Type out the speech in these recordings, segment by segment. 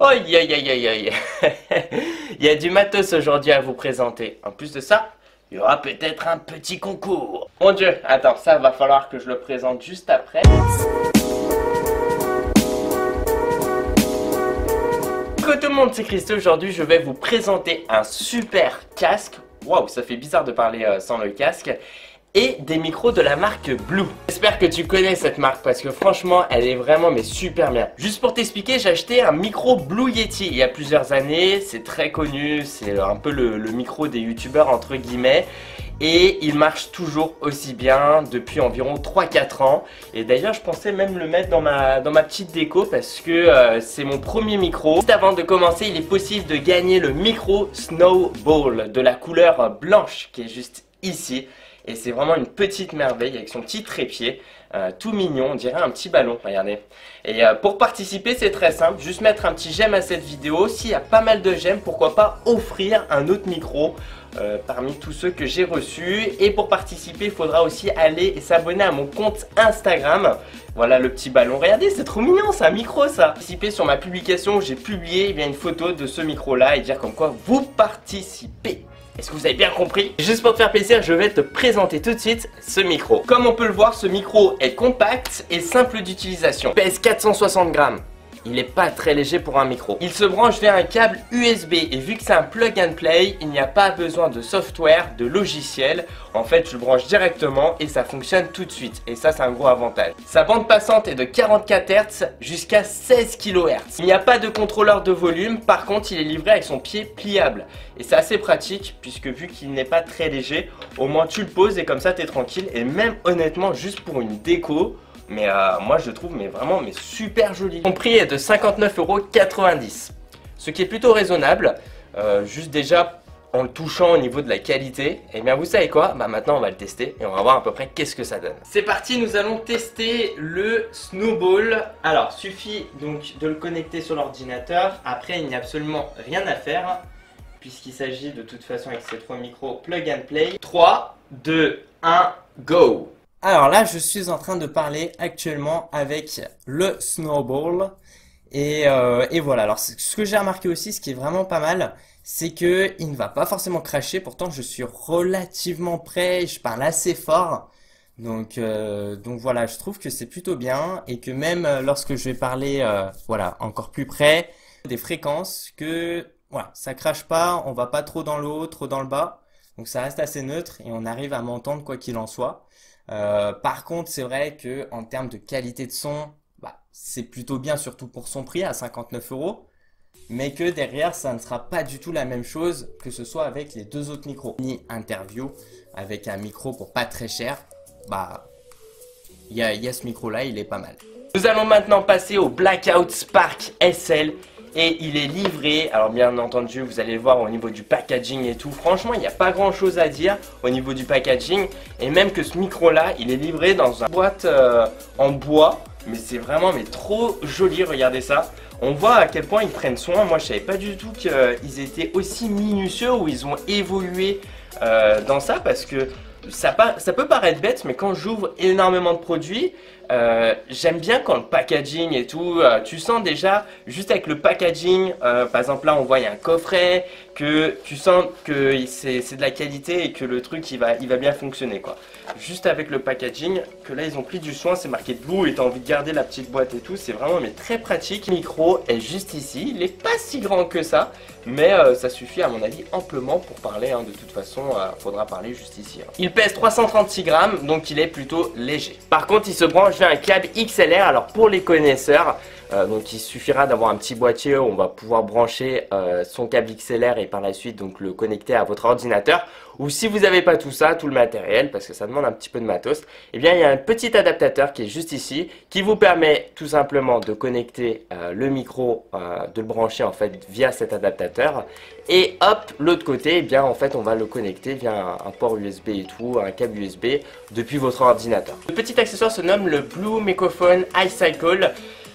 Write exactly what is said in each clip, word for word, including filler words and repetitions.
Oh, aïe aïe aïe aïe aïe. Il y a du matos aujourd'hui à vous présenter. En plus de ça, il y aura peut-être un petit concours. Mon Dieu, attends, ça va falloir que je le présente juste après. Coucou tout le monde, c'est Christo. Aujourd'hui, je vais vous présenter un super casque. Waouh, ça fait bizarre de parler euh, sans le casque. Et des micros de la marque Blue. J'espère que tu connais cette marque parce que franchement elle est vraiment mais super bien. Juste pour t'expliquer, j'ai acheté un micro Blue Yeti il y a plusieurs années. C'est très connu, c'est un peu le, le micro des youtubeurs entre guillemets. Et il marche toujours aussi bien depuis environ trois quatre ans. Et d'ailleurs je pensais même le mettre dans ma, dans ma petite déco parce que euh, c'est mon premier micro. Juste avant de commencer, il est possible de gagner le micro Snowball de la couleur blanche qui est juste ici. Et c'est vraiment une petite merveille avec son petit trépied, euh, tout mignon, on dirait un petit ballon, regardez. Et euh, pour participer, c'est très simple, juste mettre un petit j'aime à cette vidéo. S'il y a pas mal de j'aime, pourquoi pas offrir un autre micro euh, parmi tous ceux que j'ai reçus. Et pour participer, il faudra aussi aller et s'abonner à mon compte Instagram. Voilà le petit ballon, regardez, c'est trop mignon, c'est un micro ça. Participer sur ma publication où j'ai publié eh bien, une photo de ce micro là et dire comme quoi vous participez. Est-ce que vous avez bien compris? Juste pour te faire plaisir, je vais te présenter tout de suite ce micro. Comme on peut le voir, ce micro est compact et simple d'utilisation. Il pèse quatre cent soixante grammes. Il n'est pas très léger pour un micro. Il se branche via un câble U S B et vu que c'est un plug and play, il n'y a pas besoin de software, de logiciel. En fait, je le branche directement et ça fonctionne tout de suite. Et ça, c'est un gros avantage. Sa bande passante est de quarante-quatre hertz jusqu'à seize kilohertz. Il n'y a pas de contrôleur de volume. Par contre, il est livré avec son pied pliable. Et c'est assez pratique puisque vu qu'il n'est pas très léger, au moins tu le poses et comme ça, tu es tranquille. Et même honnêtement, juste pour une déco, mais euh, moi je trouve mais vraiment mais super joli. Son prix est de cinquante-neuf euros quatre-vingt-dix, ce qui est plutôt raisonnable. euh, Juste déjà en le touchant au niveau de la qualité. Et bien vous savez quoi, bah maintenant on va le tester et on va voir à peu près qu'est-ce que ça donne. C'est parti, nous allons tester le Snowball. Alors suffit donc de le connecter sur l'ordinateur. Après il n'y a absolument rien à faire puisqu'il s'agit de toute façon avec ces trois micros plug and play. Trois, deux, un, go! Alors là, je suis en train de parler actuellement avec le Snowball et, euh, et voilà. Alors ce que j'ai remarqué aussi, ce qui est vraiment pas mal, c'est que il ne va pas forcément cracher. Pourtant, je suis relativement près, je parle assez fort. Donc, euh, donc voilà, je trouve que c'est plutôt bien et que même lorsque je vais parler, euh, voilà, encore plus près, des fréquences que voilà, ça crache pas, on va pas trop dans le haut, trop dans le bas. Donc ça reste assez neutre et on arrive à m'entendre quoi qu'il en soit. Euh, par contre, c'est vrai que en termes de qualité de son, bah, c'est plutôt bien, surtout pour son prix à cinquante-neuf euros. Mais que derrière, ça ne sera pas du tout la même chose que ce soit avec les deux autres micros. Ni interview avec un micro pour pas très cher, bah, il y a, y a ce micro-là, il est pas mal. Nous allons maintenant passer au Blackout Spark S L. Et il est livré, alors bien entendu vous allez le voir au niveau du packaging et tout, franchement il n'y a pas grand chose à dire au niveau du packaging. Et même que ce micro là, il est livré dans une boîte euh, en bois. Mais c'est vraiment mais trop joli, regardez ça. On voit à quel point ils prennent soin. Moi je savais pas du tout qu'ils étaient aussi minutieux ou ils ont évolué euh, dans ça. Parce que ça, ça peut paraître bête, mais quand j'ouvre énormément de produits, Euh, j'aime bien quand le packaging et tout, euh, tu sens déjà juste avec le packaging, euh, par exemple là on voit il y a un coffret, que tu sens que c'est de la qualité et que le truc il va, il va bien fonctionner quoi. Juste avec le packaging, que là ils ont pris du soin, c'est marqué Blue et tu as envie de garder la petite boîte et tout, c'est vraiment mais très pratique. Le micro est juste ici, il n'est pas si grand que ça, mais euh, ça suffit à mon avis amplement pour parler, hein. De toute façon il euh, faudra parler juste ici, hein. Il pèse trois cent trente-six grammes, donc il est plutôt léger. Par contre il se branche vers un câble X L R. Alors pour les connaisseurs, euh, donc il suffira d'avoir un petit boîtier où on va pouvoir brancher euh, son câble X L R et par la suite donc le connecter à votre ordinateur. Ou si vous n'avez pas tout ça, tout le matériel, parce que ça demande un petit peu de matos, et bien il y a un petit adaptateur qui est juste ici, qui vous permet tout simplement de connecter euh, le micro, euh, de le brancher en fait via cet adaptateur. Et hop, l'autre côté, et bien en fait on va le connecter via un, un port U S B et tout, un câble U S B depuis votre ordinateur. Le petit accessoire se nomme le Blue Microphone iCycle.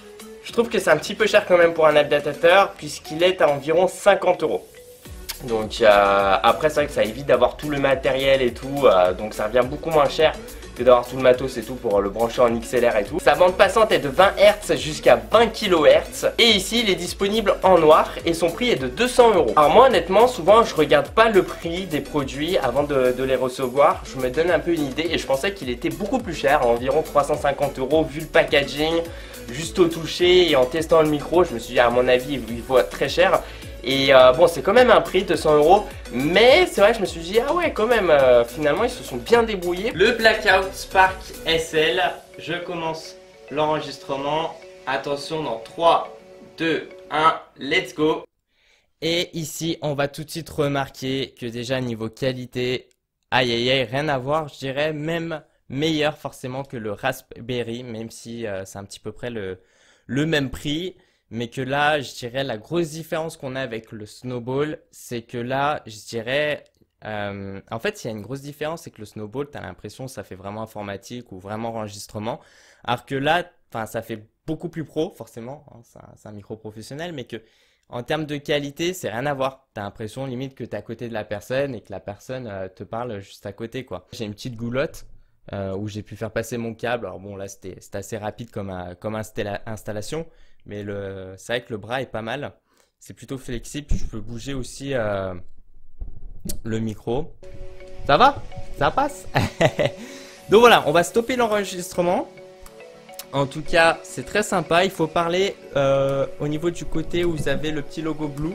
Je trouve que c'est un petit peu cher quand même pour un adaptateur puisqu'il est à environ cinquante euros. Donc euh, après c'est vrai que ça évite d'avoir tout le matériel et tout, euh, donc ça revient beaucoup moins cher que d'avoir tout le matos et tout pour le brancher en X L R et tout. Sa bande passante est de vingt hertz jusqu'à vingt kilohertz. Et ici, il est disponible en noir et son prix est de deux cents euros. Alors moi, honnêtement, souvent, je regarde pas le prix des produits avant de, de les recevoir. Je me donne un peu une idée et je pensais qu'il était beaucoup plus cher, environ trois cent cinquante euros vu le packaging, juste au toucher et en testant le micro. Je me suis dit, à mon avis, il vaut très cher. Et euh, bon, c'est quand même un prix de deux cents euros, mais c'est vrai que je me suis dit, ah ouais, quand même, euh, finalement, ils se sont bien débrouillés. Le Blackout Spark S L, je commence l'enregistrement. Attention, dans trois, deux, un, let's go. Et ici, on va tout de suite remarquer que déjà, niveau qualité, aïe aïe aïe, rien à voir, je dirais même meilleur forcément que le Raspberry, même si euh, c'est un petit peu près le, le même prix. Mais que là, je dirais, la grosse différence qu'on a avec le Snowball, c'est que là, je dirais, euh, en fait, il y a une grosse différence, c'est que le Snowball, tu as l'impression que ça fait vraiment informatique ou vraiment enregistrement. Alors que là, enfin, ça fait beaucoup plus pro, forcément, hein, c'est un, un micro professionnel, mais que en termes de qualité, c'est rien à voir. Tu as l'impression limite que tu es à côté de la personne et que la personne euh, te parle juste à côté, quoi. J'ai une petite goulotte euh, où j'ai pu faire passer mon câble. Alors bon, là, c'était assez rapide comme, euh, comme installa installation. Mais le, c'est vrai que le bras est pas mal. C'est plutôt flexible. Je peux bouger aussi euh, le micro. Ça va? Ça passe? Donc voilà, on va stopper l'enregistrement. En tout cas, c'est très sympa. Il faut parler euh, au niveau du côté où vous avez le petit logo Blue.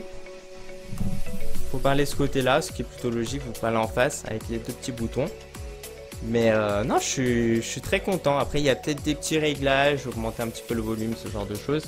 Il faut parler ce côté-là, ce qui est plutôt logique. Vous parlez en face avec les deux petits boutons. Mais euh, non, je suis, je suis très content. Après, il y a peut-être des petits réglages, augmenter un petit peu le volume, ce genre de choses.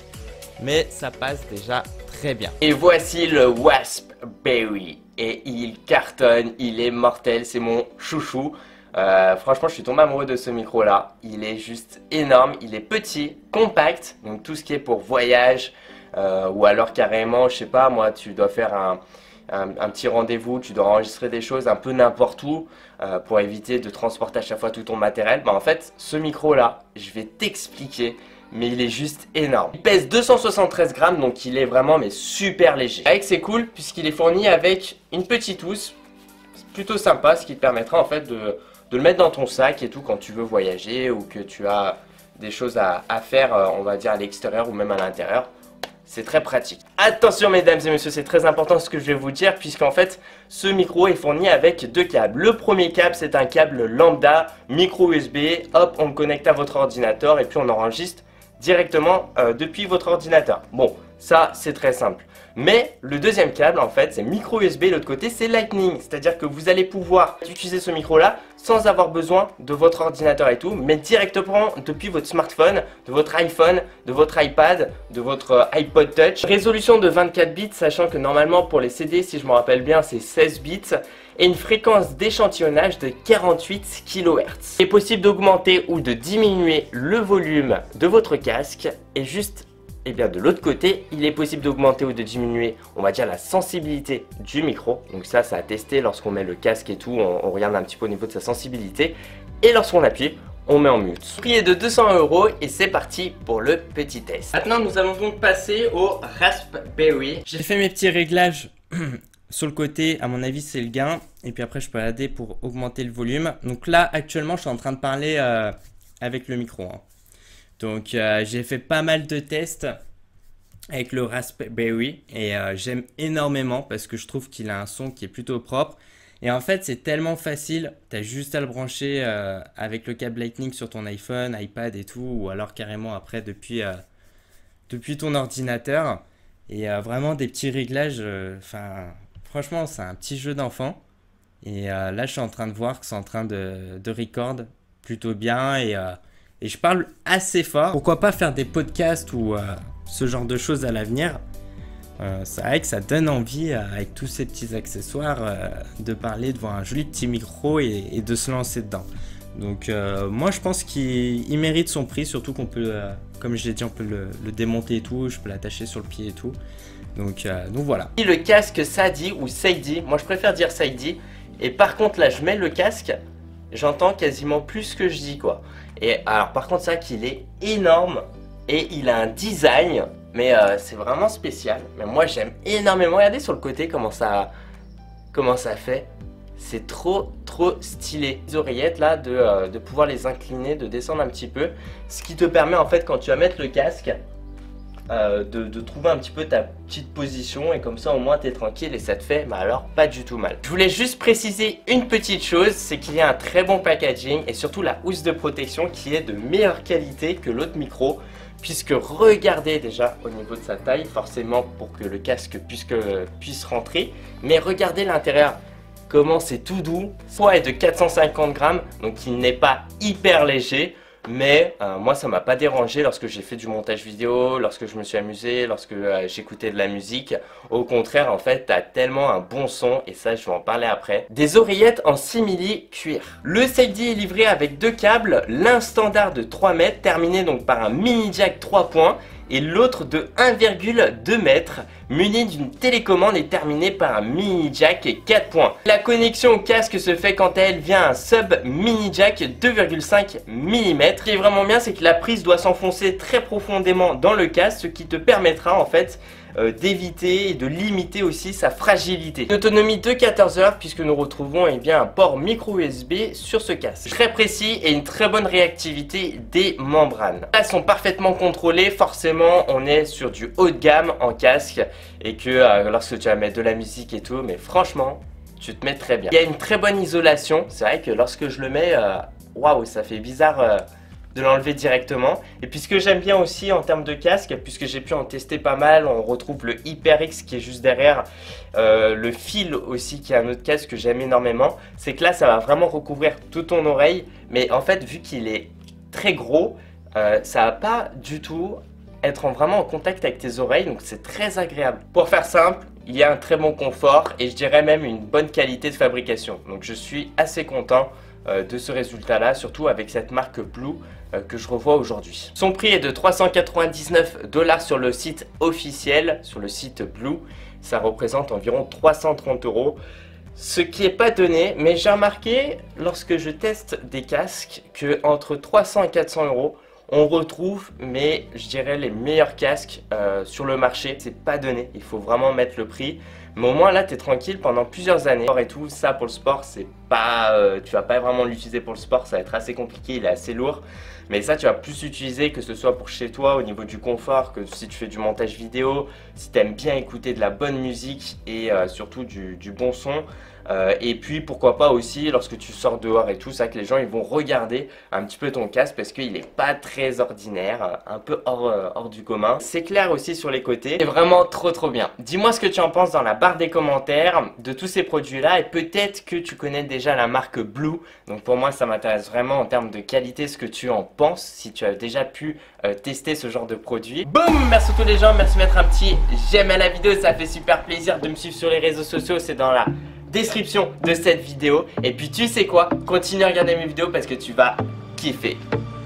Mais ça passe déjà très bien. Et voici le Raspberry. Et il cartonne, il est mortel, c'est mon chouchou. Euh, franchement, je suis tombé amoureux de ce micro-là. Il est juste énorme, il est petit, compact. Donc tout ce qui est pour voyage, euh, ou alors carrément, je sais pas, moi, tu dois faire un... Un, un petit rendez-vous, tu dois enregistrer des choses un peu n'importe où euh, pour éviter de transporter à chaque fois tout ton matériel. Bah en fait, ce micro là, je vais t'expliquer, mais il est juste énorme. Il pèse deux cent soixante-treize grammes, donc il est vraiment mais super léger. Avec c'est cool puisqu'il est fourni avec une petite housse, plutôt sympa, ce qui te permettra en fait de, de le mettre dans ton sac et tout quand tu veux voyager ou que tu as des choses à, à faire, euh, on va dire à l'extérieur ou même à l'intérieur. C'est très pratique. Attention mesdames et messieurs, c'est très important ce que je vais vous dire puisqu'en fait ce micro est fourni avec deux câbles. Le premier câble c'est un câble lambda micro U S B. Hop, on le connecte à votre ordinateur et puis on enregistre directement euh, depuis votre ordinateur. Bon, ça c'est très simple. Mais le deuxième câble en fait c'est micro U S B, l'autre côté c'est Lightning. C'est-à-dire que vous allez pouvoir utiliser ce micro là sans avoir besoin de votre ordinateur et tout, mais directement depuis votre smartphone, de votre iPhone, de votre iPad, de votre iPod Touch. Résolution de vingt-quatre bits, sachant que normalement pour les C D, si je me rappelle bien, c'est seize bits. Et une fréquence d'échantillonnage de quarante-huit kilohertz. Il est possible d'augmenter ou de diminuer le volume de votre casque. Et juste, eh bien de l'autre côté, il est possible d'augmenter ou de diminuer, on va dire, la sensibilité du micro. Donc ça, ça a testé lorsqu'on met le casque et tout, on, on regarde un petit peu au niveau de sa sensibilité. Et lorsqu'on appuie, on met en mute. Le prix est de deux cents euros et c'est parti pour le petit test. Maintenant, nous allons donc passer au Raspberry. J'ai fait mes petits réglages sur le côté, à mon avis, c'est le gain. Et puis après, je peux adapter pour augmenter le volume. Donc là, actuellement, je suis en train de parler euh, avec le micro. Hein. Donc, euh, j'ai fait pas mal de tests avec le Raspberry. Et euh, j'aime énormément parce que je trouve qu'il a un son qui est plutôt propre. Et en fait, c'est tellement facile. Tu as juste à le brancher euh, avec le câble Lightning sur ton iPhone, iPad et tout. Ou alors carrément après depuis, euh, depuis ton ordinateur. Et euh, vraiment des petits réglages. Enfin... Euh, Franchement, c'est un petit jeu d'enfant. Et euh, là, je suis en train de voir que c'est en train de, de record plutôt bien. Et, euh, et je parle assez fort. Pourquoi pas faire des podcasts ou euh, ce genre de choses à l'avenir. euh, C'est vrai que ça donne envie, euh, avec tous ces petits accessoires, euh, de parler devant un joli petit micro et, et de se lancer dedans. Donc euh, moi, je pense qu'il mérite son prix. Surtout qu'on peut, euh, comme je l'ai dit, on peut le, le démonter et tout. Je peux l'attacher sur le pied et tout. Donc, euh, donc voilà. Le casque Sadi ou Saidi, moi je préfère dire Saidi. Et par contre là je mets le casque, j'entends quasiment plus ce que je dis quoi. Et alors par contre c'est vrai qu'il est énorme et il a un design, mais euh, c'est vraiment spécial. Mais moi j'aime énormément, regardez sur le côté comment ça, comment ça fait. c'est trop trop stylé. Les oreillettes là, de, euh, de pouvoir les incliner, de descendre un petit peu, ce qui te permet en fait quand tu vas mettre le casque euh, de, de trouver un petit peu ta petite position, et comme ça au moins tu es tranquille et ça te fait bah alors pas du tout mal. Je voulais juste préciser une petite chose, c'est qu'il y a un très bon packaging et surtout la housse de protection qui est de meilleure qualité que l'autre micro. Puisque regardez déjà au niveau de sa taille, forcément pour que le casque puisse, que, puisse rentrer, mais regardez l'intérieur, comment c'est tout doux. Le poids est de quatre cent cinquante grammes, donc il n'est pas hyper léger, mais euh, moi ça m'a pas dérangé lorsque j'ai fait du montage vidéo, lorsque je me suis amusé, lorsque euh, j'écoutais de la musique. Au contraire, en fait, t'as tellement un bon son, et ça je vais en parler après. Des oreillettes en simili cuir. Le Safety est livré avec deux câbles, l'un standard de trois mètres, terminé donc par un mini jack trois points, et l'autre de un virgule deux mètres, muni d'une télécommande et terminé par un mini jack quatre points. La connexion au casque se fait quant à elle via un sub mini jack deux virgule cinq millimètres. Ce qui est vraiment bien, c'est que la prise doit s'enfoncer très profondément dans le casque, ce qui te permettra en fait euh, d'éviter et de limiter aussi sa fragilité. Une autonomie de quatorze heures, puisque nous retrouvons eh bien, un port micro U S B sur ce casque. Très précis et une très bonne réactivité des membranes. Elles sont parfaitement contrôlées, forcément on est sur du haut de gamme en casque, et que euh, lorsque tu vas mettre de la musique et tout, mais franchement tu te mets très bien. Il y a une très bonne isolation, c'est vrai que lorsque je le mets, waouh, wow, ça fait bizarre euh, de l'enlever directement. Et puis ce que j'aime bien aussi en termes de casque, puisque j'ai pu en tester pas mal, on retrouve le HyperX qui est juste derrière, euh, le fil aussi qui est un autre casque que j'aime énormément, c'est que là ça va vraiment recouvrir toute ton oreille, mais en fait vu qu'il est très gros, euh, ça va pas du tout être en vraiment en contact avec tes oreilles, donc c'est très agréable. Pour faire simple, il y a un très bon confort et je dirais même une bonne qualité de fabrication, donc je suis assez content euh, de ce résultat là, surtout avec cette marque Blue euh, que je revois aujourd'hui. Son prix est de trois cent quatre-vingt-dix-neuf dollars sur le site officiel, sur le site Blue, ça représente environ trois cent trente euros. Ce qui n'est pas donné, mais j'ai remarqué lorsque je teste des casques que entre trois cents et quatre cents euros on retrouve, mais je dirais les meilleurs casques euh, sur le marché. C'est pas donné, il faut vraiment mettre le prix, mais au moins là tu es tranquille pendant plusieurs années. Et tout ça pour le sport, c'est pas, euh, tu vas pas vraiment l'utiliser pour le sport, ça va être assez compliqué, il est assez lourd. Mais ça tu vas plus l'utiliser, que ce soit pour chez toi au niveau du confort, que si tu fais du montage vidéo, si tu aimes bien écouter de la bonne musique et euh, surtout du, du bon son. Euh, et puis pourquoi pas aussi lorsque tu sors dehors et tout, ça que les gens ils vont regarder un petit peu ton casque parce qu'il n'est pas très ordinaire, un peu hors, euh, hors du commun. C'est clair aussi sur les côtés, c'est vraiment trop trop bien. Dis-moi ce que tu en penses dans la barre des commentaires de tous ces produits là, et peut-être que tu connais déjà la marque Blue, donc pour moi ça m'intéresse vraiment en termes de qualité ce que tu en penses, si tu as déjà pu euh, tester ce genre de produit. Boum, merci à tous les gens, merci de mettre un petit j'aime à la vidéo, ça fait super plaisir de me suivre sur les réseaux sociaux, c'est dans la description de cette vidéo. Et puis tu sais quoi, continue à regarder mes vidéos parce que tu vas kiffer.